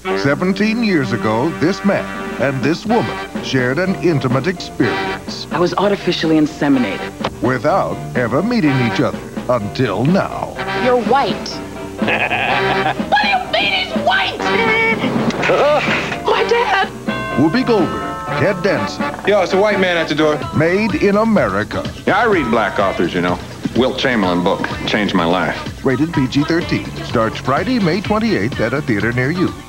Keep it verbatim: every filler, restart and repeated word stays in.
Seventeen years ago, this man and this woman shared an intimate experience. I was artificially inseminated. Without ever meeting each other until now. You're white. What do you mean he's white? My dad. Whoopi Goldberg, Ted Danson. Yo, it's a white man at the door. Made in America. Yeah, I read black authors, you know. Wilt Chamberlain book changed my life. Rated P G thirteen. Starts Friday, May twenty-eighth at a theater near you.